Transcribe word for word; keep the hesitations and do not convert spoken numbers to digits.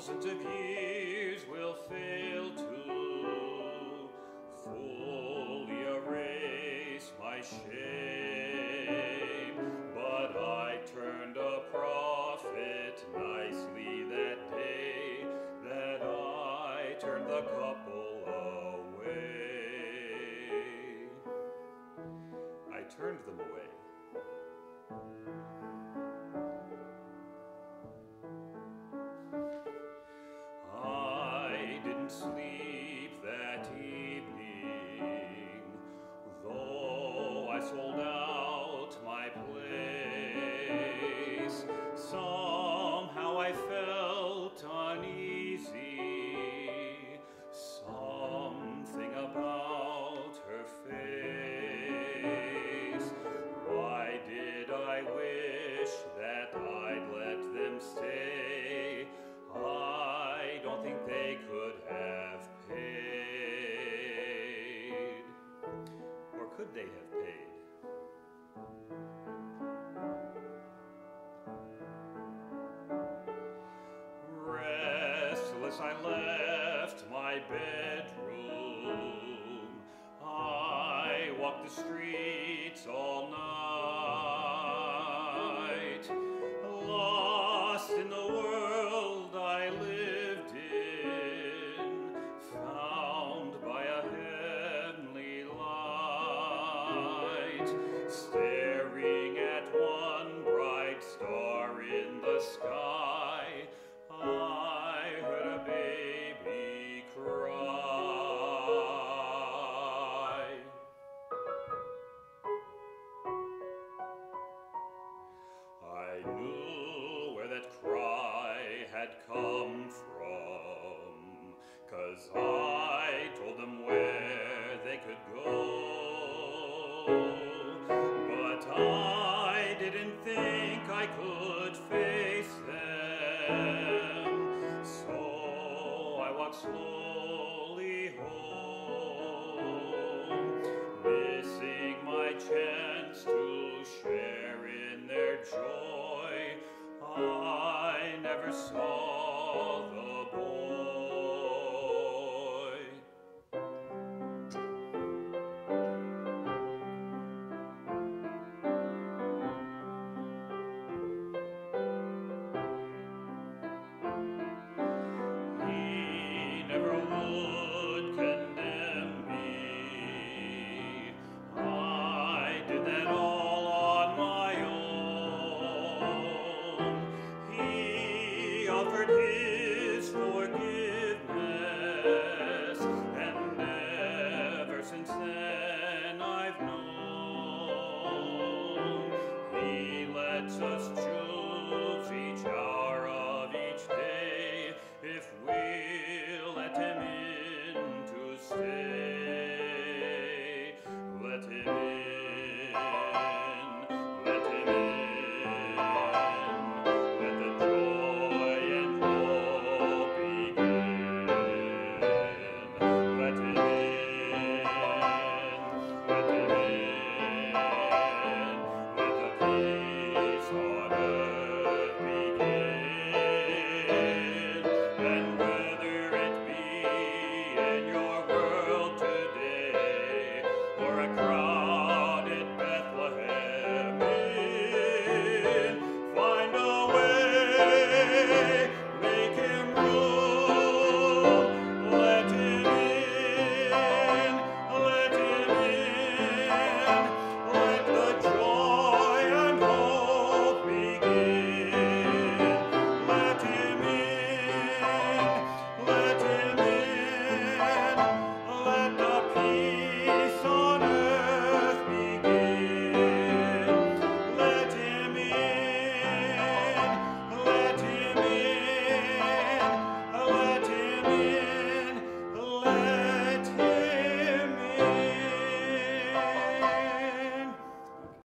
thousands of years will fail to fully erase my shame. But I turned a prophet nicely that day, that I turned the couple away. I turned them away. I didn't sleep that evening, though I sold out my place. Somehow I felt uneasy, something about her face. Why did I wish that I'd let them stay? I don't think they could have paid. Or could they have paid? Restless, I left my bedroom. I walked the streets all night, lost in the world I lived in, found by a heavenly light, staring at one bright star in the sky. I heard a baby cry. I knew where that cry had come from, 'cause I told them where they could go. But I didn't think I could face them, so I walked slowly